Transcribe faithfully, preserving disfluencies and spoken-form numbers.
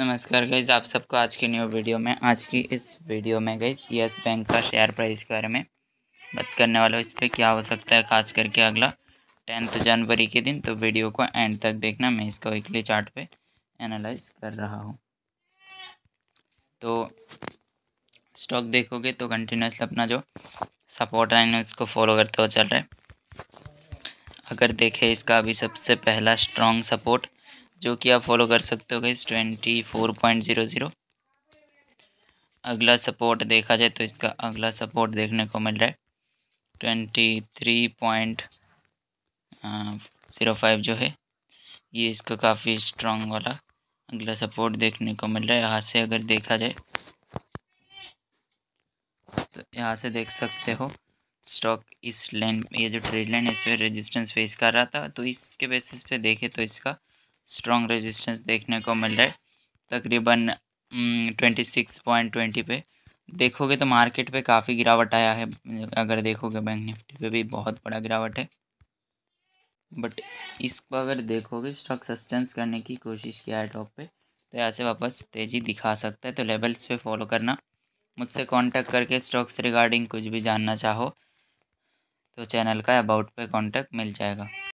नमस्कार गाइज, आप सबको आज की न्यू वीडियो में आज की इस वीडियो में गाइज यस बैंक का शेयर प्राइस के बारे में बात करने वाला हूँ। इस पर क्या हो सकता है खास करके अगला टेंथ जनवरी के दिन। तो वीडियो को एंड तक देखना, मैं इसका वीकली चार्ट पे एनालाइज कर रहा हूँ। तो स्टॉक देखोगे तो कंटिन्यूसली अपना जो सपोर्ट लाइन है उसको फॉलो करते हुए चल रहा है। अगर देखें इसका अभी सबसे पहला स्ट्रॉन्ग सपोर्ट जो कि आप फॉलो कर सकते हो guys twenty four point zero zero. अगला सपोर्ट देखा जाए तो इसका अगला सपोर्ट देखने को मिल रहा है twenty three point zero five जो है, ये इसका काफ़ी स्ट्रॉन्ग वाला अगला सपोर्ट देखने को मिल रहा है। यहाँ से अगर देखा जाए तो यहाँ से देख सकते हो स्टॉक इस लाइन, ये जो ट्रेड लाइन है इस पर रेजिस्टेंस फेस कर रहा था। तो इसके बेसिस पे देखे तो इसका स्ट्रॉन्ग रेजिस्टेंस देखने को मिल रहा है तकरीबन ट्वेंटी सिक्स पॉइंट ट्वेंटी पे। देखोगे तो मार्केट पे काफ़ी गिरावट आया है। अगर देखोगे बैंक निफ्टी पे भी बहुत बड़ा गिरावट है, बट इसको अगर देखोगे स्टॉक सस्टेंस करने की कोशिश किया है टॉप पे, तो यहाँ से वापस तेज़ी दिखा सकता है। तो लेवल्स पे फॉलो करना। मुझसे कांटेक्ट करके स्टॉक्स रिगार्डिंग कुछ भी जानना चाहो तो चैनल का अबाउट पे कांटेक्ट मिल जाएगा।